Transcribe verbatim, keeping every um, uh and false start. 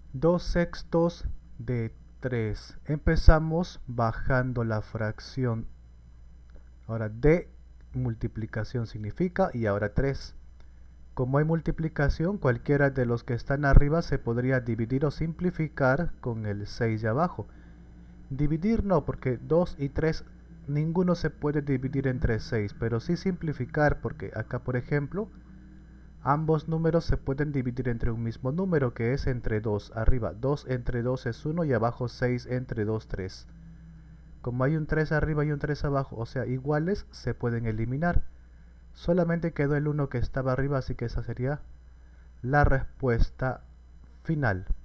dos sextos de tres. Empezamos bajando la fracción. Ahora de multiplicación significa y ahora tres. Como hay multiplicación, cualquiera de los que están arriba se podría dividir o simplificar con el seis de abajo. Dividir no, porque dos y tres ninguno se puede dividir entre seis, pero sí simplificar, porque acá por ejemplo ambos números se pueden dividir entre un mismo número, que es entre dos. Arriba dos entre dos es uno y abajo seis entre dos, tres. Como hay un tres arriba y un tres abajo, o sea iguales, se pueden eliminar. Solamente quedó el uno que estaba arriba, así que esa sería la respuesta final.